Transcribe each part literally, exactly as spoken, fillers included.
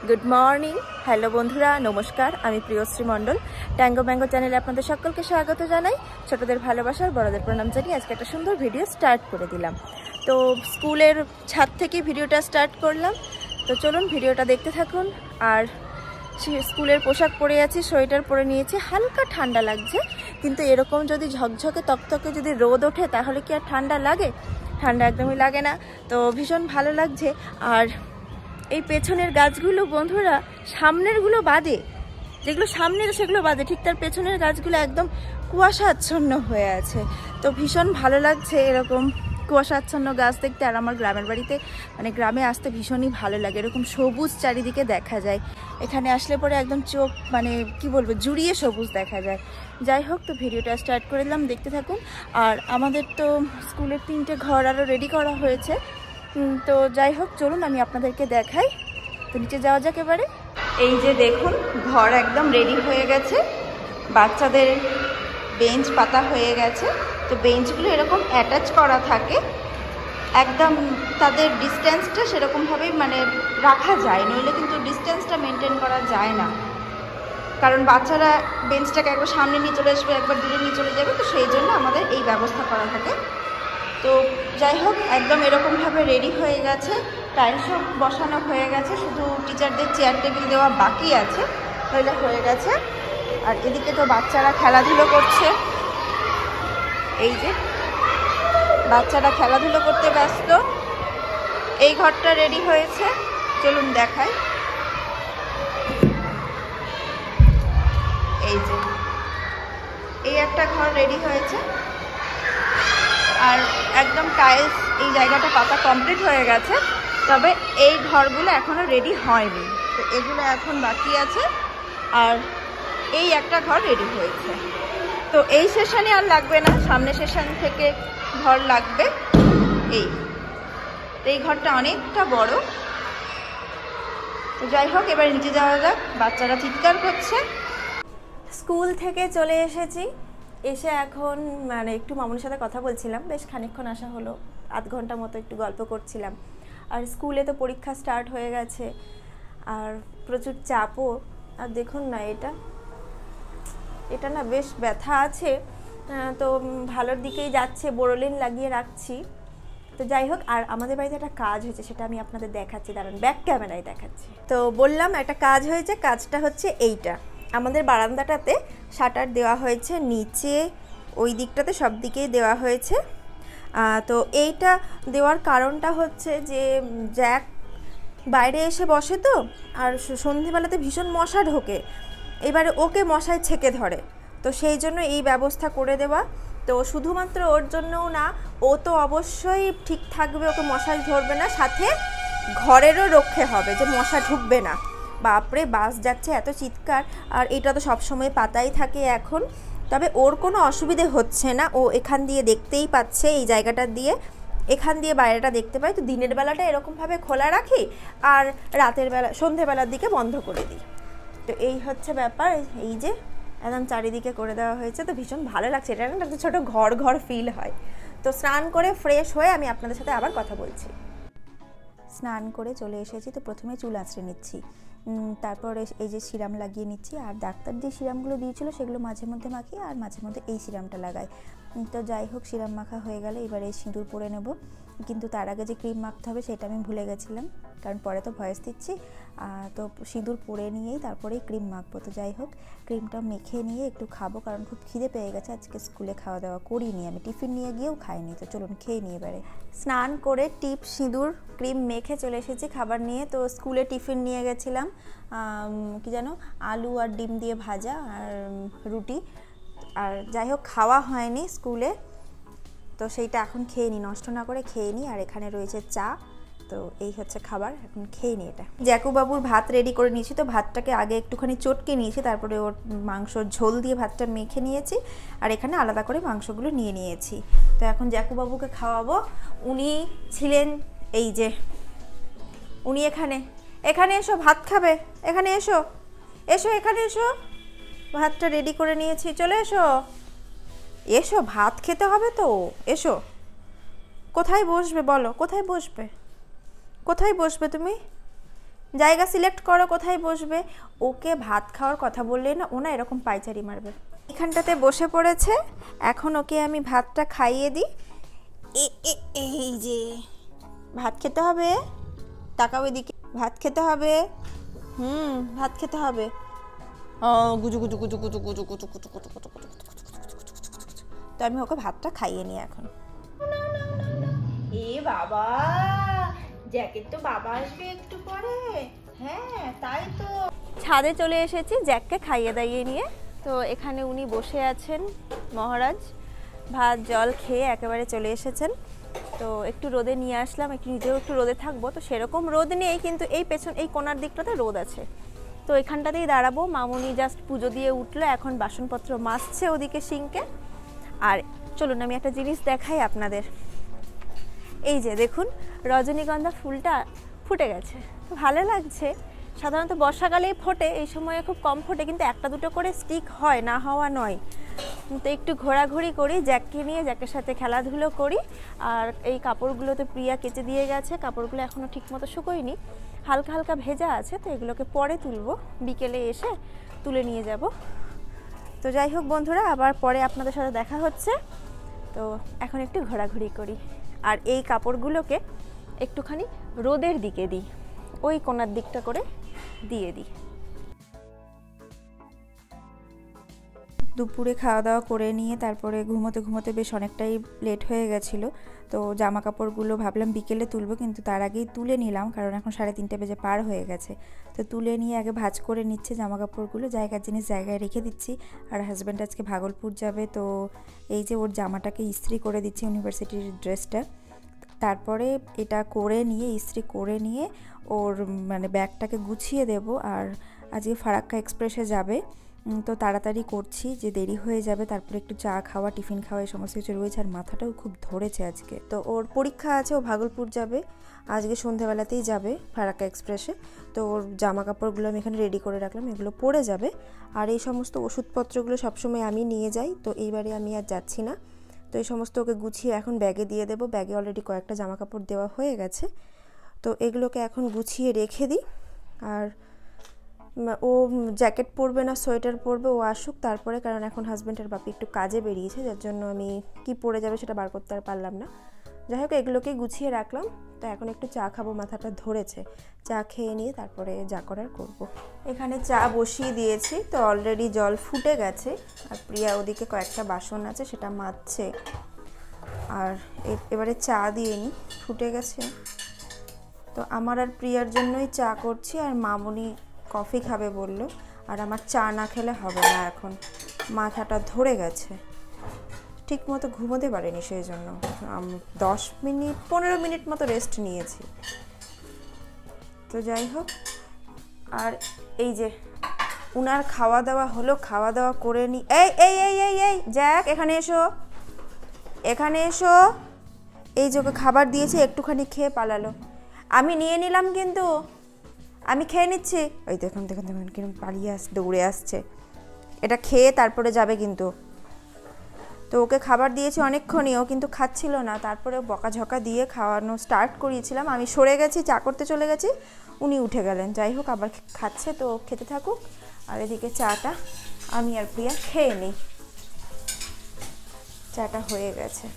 Good morning, hello বন্ধুরা, নমস্কার। আমি প্রিয়শ্রী মণ্ডল, ট্যাঙ্গো ম্যাঙ্গো চ্যানেলে আপনাদের সকলকে স্বাগত জানাই। ছোটদের ভালোবাসার, বড়দের প্রণাম জানিয়ে আজকে একটা সুন্দর ভিডিও স্টার্ট করে দিলাম। তো স্কুলের ছাদ থেকে ভিডিওটা স্টার্ট করলাম। তো চলুন ভিডিওটা দেখতে থাকুন। আর স্কুলের পোশাক পরে আছি, সোয়েটার পরে নিয়েছি, হালকা ঠান্ডা লাগছে, কিন্তু এরকম যদি ঝকঝকে তকতকে যদি রোদ ওঠে তাহলে কি আর ঠান্ডা লাগে? ঠান্ডা একদমই লাগে না। তো ভীষণ ভালো লাগছে। আর এই পেছনের গাছগুলো বন্ধুরা, সামনেরগুলো বাদে, যেগুলো সামনের সেগুলো বাদে, ঠিক তার পেছনের গাছগুলো একদম কুয়াশাচ্ছন্ন হয়ে আছে। তো ভীষণ ভালো লাগছে এরকম কুয়াশাচ্ছন্ন গাছ দেখতে। আর আমার গ্রামের বাড়িতে মানে গ্রামে আসতে ভীষণই ভালো লাগে, এরকম সবুজ চারিদিকে দেখা যায়। এখানে আসলে পরে একদম চোখ মানে কি বলবো, জুড়িয়ে সবুজ দেখা যায়। যাই হোক, তো ভিডিওটা স্টার্ট করে দিলাম, দেখতে থাকুন। আর আমাদের তো স্কুলের তিনটে ঘর আরও রেডি করা হয়েছে। তো যাই হোক, চলুন আমি আপনাদেরকে দেখাই। তো নিচে যাওয়া যাক এবারে। এই যে দেখুন, ঘর একদম রেডি হয়ে গেছে, বাচ্চাদের বেঞ্চ পাতা হয়ে গেছে। তো বেঞ্চগুলো এরকম অ্যাটাচ করা থাকে, একদম তাদের ডিস্টেন্সটা সেরকমভাবেই মানে রাখা যায়, নইলে কিন্তু ডিস্টেন্সটা মেনটেন করা যায় না। কারণ বাচ্চারা বেঞ্চটাকে একবার সামনে নিয়ে চলে আসবে, একবার দূরে নিয়ে চলে যাবে, তো সেই জন্য আমাদের এই ব্যবস্থা করা থাকে। তো যাই হোক, একদম এরকমভাবে রেডি হয়ে গেছে, টাইলসও বসানো হয়ে গেছে, শুধু টিচারদের চেয়ার টেবিল দেওয়া বাকি আছে, হইলে হয়ে গেছে। আর এদিকে তো বাচ্চারা খেলাধুলো করছে, এই যে বাচ্চারা খেলাধুলো করতে ব্যস্ত। এই ঘরটা রেডি হয়েছে, চলুন দেখাই। এই যে এই একটা ঘর রেডি হয়েছে, আর একদম টাইলস এই জায়গাটা পাতা কমপ্লিট হয়ে গেছে, তবে এই ঘরগুলো এখনো রেডি হয়নি। তো এগুলো এখন বাকি আছে। আর এই একটা ঘর রেডি হয়েছে। তো এই সেশনে আর লাগবে না, সামনে সেশন থেকে ঘর লাগবে। এই এই ঘরটা অনেকটা বড়। তো যাই হোক, এবার নিচে যাওয়া যাক। বাচ্চারা চিৎকার করছে। স্কুল থেকে চলে এসেছি, এসে এখন মানে একটু মামুনির সাথে কথা বলছিলাম, বেশ খানিকক্ষণ আসা হলো, আধ ঘন্টা মতো একটু গল্প করছিলাম। আর স্কুলে তো পরীক্ষা স্টার্ট হয়ে গেছে, আর প্রচুর চাপও। আর দেখুন না, এটা এটা না বেশ ব্যথা আছে, তো ভালোর দিকেই যাচ্ছে, বোরোলিন লাগিয়ে রাখছি। তো যাই হোক, আর আমাদের বাড়িতে একটা কাজ হয়েছে, সেটা আমি আপনাদের দেখাচ্ছি, দাঁড়ান ব্যাক ক্যামেরায় দেখাচ্ছি। তো বললাম একটা কাজ হয়েছে, কাজটা হচ্ছে এইটা। আমাদের বারান্দাটাতে শাটার দেওয়া হয়েছে, নিচে ওই দিকটাতে সব দিকেই দেওয়া হয়েছে। তো এইটা দেওয়ার কারণটা হচ্ছে যে জ্যাক বাইরে এসে বসে, তো আর সন্ধেবেলাতে ভীষণ মশা ঢোকে, এবারে ওকে মশায় ছেকে ধরে, তো সেই জন্য এই ব্যবস্থা করে দেওয়া। তো শুধুমাত্র ওর জন্যও না, ও তো অবশ্যই ঠিক থাকবে, ওকে মশাই ধরবে না, সাথে ঘরেরও রক্ষে হবে যে মশা ঢুকবে না। বাপরে, বাস যাচ্ছে, এত চিৎকার। আর এটা তো সবসময় পাতাই থাকে এখন, তবে ওর কোনো অসুবিধে হচ্ছে না, ও এখান দিয়ে দেখতেই পাচ্ছে, এই জায়গাটা দিয়ে এখান দিয়ে বাইরেটা দেখতে পাই। তো দিনের বেলাটা এরকমভাবে খোলা রাখি, আর রাতের বেলা সন্ধেবেলার দিকে বন্ধ করে দিই। তো এই হচ্ছে ব্যাপার। এই যে একদম চারিদিকে করে দেওয়া হয়েছে, তো ভীষণ ভালো লাগছে। এটা একটা ছোটো ঘর ঘর ফিল হয়। তো স্নান করে ফ্রেশ হয়ে আমি আপনাদের সাথে আবার কথা বলছি। স্নান করে চলে এসেছি, তো প্রথমে চুল আঁচড়ে নিচ্ছি, তারপরে এই যে সিরাম লাগিয়ে নিচ্ছি। আর ডাক্তার যে সিরামগুলো দিয়েছিল সেগুলো মাঝে মধ্যে মাখি, আর মাঝে মধ্যে এই সিরামটা লাগাই। তো যাই হোক, সিরাম মাখা হয়ে গেলে এবারে সিঁদুর পরে নেব, কিন্তু তার আগে যে ক্রিম মাখতে হবে সেটা আমি ভুলে গেছিলাম, কারণ পরে তো ভয়েস দিচ্ছি। তো সিঁদুর পরে নিয়েই তারপরেই ক্রিম মাখবো। তো যাই হোক, ক্রিমটা মেখে নিয়ে একটু খাবো, কারণ খুব খিদে পেয়ে গেছে। আজকে স্কুলে খাওয়া দাওয়া করিনি, আমি টিফিন নিয়ে গিয়েও খাইনি। তো চলুন খেয়ে নিয়ে এবারে। স্নান করে টিপ সিঁদুর ক্রিম মেখে চলে এসেছি খাবার নিয়ে। তো স্কুলে টিফিন নিয়ে গেছিলাম কি যেন, আলু আর ডিম দিয়ে ভাজা আর রুটি। আর যাই হোক, খাওয়া হয়নি স্কুলে, তো সেইটা এখন খেয়ে নিই, নষ্ট না করে খেয়ে নিই। আর এখানে রয়েছে চা। তো এই হচ্ছে খাবার, এখন খেয়ে নিই এটা। জ্যাকুবাবুর ভাত রেডি করে নিয়েছি। তো ভাতটাকে আগে একটুখানি চটকে নিয়েছি, তারপরে ওর মাংসর ঝোল দিয়ে ভাতটা মেখে নিয়েছি, আর এখানে আলাদা করে মাংসগুলো নিয়ে নিয়েছি। তো এখন জ্যাকুবাবুকে খাওয়াবো। উনি ছিলেন এই যে, উনি এখানে এখানে এসো, ভাত খাবে, এখানে এসো এসো এখানে এসো, ভাতটা রেডি করে নিয়েছি, চলে এসো এসো, ভাত খেতে হবে তো, এসো। কোথায় বসবে বলো, কোথায় বসবে, কোথায় বসবে তুমি? জায়গা সিলেক্ট করো কোথায় বসবে। ওকে ভাত খাওয়ার কথা বললে না ও না এরকম পায়চারি মারবে। এখানটাতে বসে পড়েছে, এখন ওকে আমি ভাতটা খাইয়ে দিই। এই যে ভাত খেতে হবে, তাকাও এদিকে, ভাত খেতে হবে, হুম ভাত খেতে হবে। গুজু গুজু গুজু গুজু গুজু গুজু গুজু গুজু গুজু গুজু গুজু। তো আমি ওকে ভাতটা খাইয়ে নিই এখন। এ বাবা, জ্যাকেট তো বাবা আসবে একটু পরে। হ্যাঁ তাই তো। ছাদে চলে এসেছি জ্যাককে খাইয়ে দাইয়ে নিয়ে। তো এখানে উনি বসে আছেন মহারাজ, ভাত জল খেয়ে একেবারে চলে এসেছেন। তো একটু রোদে নিয়ে আসলাম, একটু নিজেও একটু রোদে থাকবো। তো সেরকম রোদ নেই, কিন্তু এই পেছন এই কোনার দিকটাতে রোদ আছে। তো এখানটাতেই দাঁড়াবো। মামুনি জাস্ট পুজো দিয়ে উঠলো, এখন বাসনপত্র মাজছে ওদিকে সিঙ্কে। আর চলুন আমি একটা জিনিস দেখাই আপনাদের। এই যে দেখুন, রজনীগন্ধা ফুলটা ফুটে গেছে, ভালো লাগছে। সাধারণত বর্ষাকালেই ফোটে, এই সময়ে খুব কম ফোটে, কিন্তু একটা দুটো করে স্টিক হয়, না হওয়া নয়। তো একটু ঘোরাঘুরি করি জ্যাককে নিয়ে, জ্যাকের সাথে খেলাধুলো করি। আর এই কাপড়গুলো তো প্রিয়া কেচে দিয়ে গেছে, কাপড়গুলো এখনও ঠিকমতো শুকোয়নি, হালকা হালকা ভেজা আছে। তো এগুলোকে পরে তুলবো, বিকেলে এসে তুলে নিয়ে যাব। তো যাই হোক বন্ধুরা, আবার পরে আপনাদের সাথে দেখা হচ্ছে। তো এখন একটু ঘোরাঘুরি করি, আর এই কাপড়গুলোকে একটুখানি রোদের দিকে দিই, ওই কোনার দিকটা করে দিয়ে দিই। দুপুরে খাওয়া দাওয়া করে নিয়ে তারপরে ঘুমোতে ঘুমোতে বেশ অনেকটাই লেট হয়ে গেছিলো। তো জামা কাপড়গুলো ভাবলাম বিকেলে তুলবো, কিন্তু তার আগেই তুলে নিলাম, কারণ এখন সাড়ে তিনটে বেজে পার হয়ে গেছে। তো তুলে নিয়ে আগে ভাঁজ করে নিচ্ছে জামা কাপড়গুলো, জায়গার জিনিস জায়গায় রেখে দিচ্ছি। আর হাজব্যান্ড আজকে ভাগলপুর যাবে, তো এই যে ওর জামাটাকে ইস্ত্রি করে দিচ্ছি, ইউনিভার্সিটির ড্রেসটা। তারপরে এটা করে নিয়ে ইস্ত্রি করে নিয়ে ওর মানে ব্যাগটাকে গুছিয়ে দেব। আর আজকে ফারাক্কা এক্সপ্রেসে যাবে, তো তাড়াতাড়ি করছি যে দেরি হয়ে যাবে। তারপরে একটু চা খাওয়া, টিফিন খাওয়া, এই সমস্ত কিছু রয়েছে। আর মাথাটাও খুব ধরেছে আজকে। তো ওর পরীক্ষা আছে, ও ভাগলপুর যাবে আজকে সন্ধ্যাবেলাতেই যাবে ফারাক্কা এক্সপ্রেসে। তো ওর জামা কাপড়গুলো আমি এখানে রেডি করে রাখলাম, এগুলো পরে যাবে। আর এই সমস্ত ওষুধপত্রগুলো সবসময় আমি নিয়ে যাই, তো এইবারে আমি আর যাচ্ছি না। তো এই সমস্ত ওকে গুছিয়ে এখন ব্যাগে দিয়ে দেবো। ব্যাগে অলরেডি কয়েকটা জামা কাপড় দেওয়া হয়ে গেছে, তো এগুলোকে এখন গুছিয়ে রেখে দিই। আর ও জ্যাকেট পরবে না সোয়েটার পরবে, ও আসুক তারপরে, কারণ এখন হাজব্যান্ডের বাপি একটু কাজে বেরিয়েছে, যার জন্য আমি কি পরে যাবে সেটা বার করতে আর পারলাম না। যাই হোক এগুলোকেই গুছিয়ে রাখলাম। তো এখন একটু চা খাবো, মাথাটা ধরেছে। চা খেয়ে নিয়ে তারপরে যা করার করব। এখানে চা বসিয়ে দিয়েছি, তো অলরেডি জল ফুটে গেছে। আর প্রিয়া ওদিকে কয়েকটা বাসন আছে সেটা মাজছে। আর এবারে চা দিয়ে নিই, ফুটে গেছে। তো আমার আর প্রিয়ার জন্যই চা করছি, আর মামুনি কফি খাবে বললো। আর আমার চা না খেলে হবে না, এখন মাথাটা ধরে গেছে, ঠিক মতো ঘুমোতে পারিনি, সেই জন্য দশ মিনিট পনেরো মিনিট মতো রেস্ট নিয়েছি। তো যাই হোক, আর এই যে উনার খাওয়া দাওয়া হলো, খাওয়া দাওয়া করে নি। এই এই এই এই এই জ্যাক, এখানে এসো, এখানে এসো। এই যে ওকে খাবার দিয়েছে, একটুখানি খেয়ে পালালো। আমি নিয়ে নিলাম, কিন্তু আমি খেয়ে নিচ্ছি। ওই দেখুন দেখুন দেখুন কিরকম পালিয়ে আস দৌড়ে আসছে। এটা খেয়ে তারপরে যাবে কিন্তু। তো ওকে খাবার দিয়েছি অনেকক্ষণই, ও কিন্তু খাচ্ছিল না। তারপরে বকাঝকা দিয়ে খাওয়ানো স্টার্ট করিয়েছিলাম, আমি সরে গেছি, চা করতে চলে গেছি, উনি উঠে গেলেন। যাই হোক আবার খাচ্ছে, তো খেতে থাকুক। আর এদিকে চাটা আমি আর প্রিয়া খেয়ে নিই। চাটা হয়ে গেছে।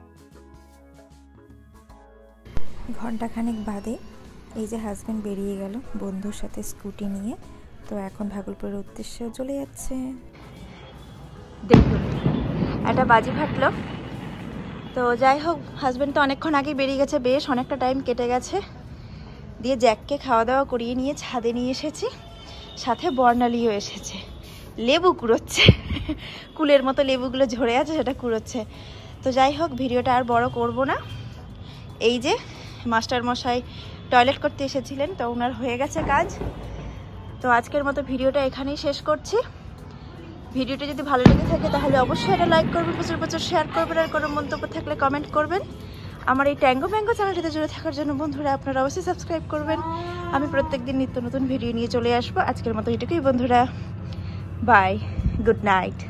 ঘন্টাখানেক বাদে এই যে হাজব্যান্ড বেরিয়ে গেল বন্ধুর সাথে স্কুটি নিয়ে। তো এখন ভাগলপুরের উদ্দেশ্যে চলে যাচ্ছে। দেখুন একটা বাজি ফাটলো। তো যাই হোক, হাজব্যান্ড তো অনেকক্ষণ আগে বেরিয়ে গেছে, বেশ অনেকটা টাইম কেটে গেছে। দিয়ে জ্যাককে খাওয়া দাওয়া করিয়ে নিয়ে ছাদে নিয়ে এসেছি, সাথে বর্ণালীও এসেছে। লেবু কুড়োচ্ছে, কুলের মতো লেবুগুলো ঝরে আছে, সেটা কুড়োচ্ছে। তো যাই হোক, ভিডিওটা আর বড় করব না। এই যে মাস্টার মশাই টয়লেট করতে এসেছিলেন, তো ওনার হয়ে গেছে কাজ। তো আজকের মতো ভিডিওটা এখানেই শেষ করছি। ভিডিওটা যদি ভালো লেগে থাকে তাহলে অবশ্যই এটা লাইক করবেন, প্রচুর প্রচুর শেয়ার করবেন। আর কোনো মন্তব্য থাকলে কমেন্ট করবেন। আমার এই ট্যাঙ্গো ম্যাঙ্গো চ্যানেলটিতে জুড়ে থাকার জন্য বন্ধুরা আপনারা অবশ্যই সাবস্ক্রাইব করবেন। আমি প্রত্যেকদিন নিত্য নতুন ভিডিও নিয়ে চলে আসবো। আজকের মতো এটুকুই বন্ধুরা, বাই, গুড নাইট।